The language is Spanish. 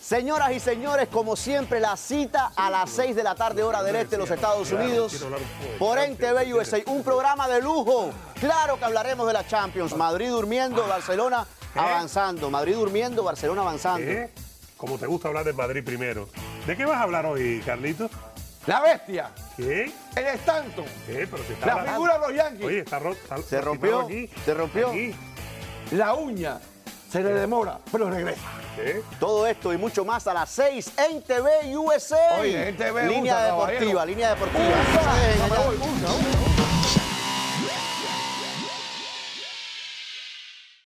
Señoras y señores, como siempre, la cita a las 6 de la tarde, hora del este de los Estados Unidos, por NTV USA. Un programa de lujo. Claro que hablaremos de la Champions. Madrid durmiendo, Barcelona avanzando. Madrid durmiendo, Barcelona avanzando. Como te gusta hablar de Madrid primero. ¿De qué vas a hablar hoy, Carlitos? La bestia. ¿Qué? El Stanton. Pero si está La figura de los Yankees. Oye, está roto. Se rompió. Aquí. Se rompió. Aquí. La uña. Se le demora, pero regresa. Todo esto y mucho más a las 6 en TV USA. Oye, en TV línea USA, deportiva, caballero. línea deportiva. Usa.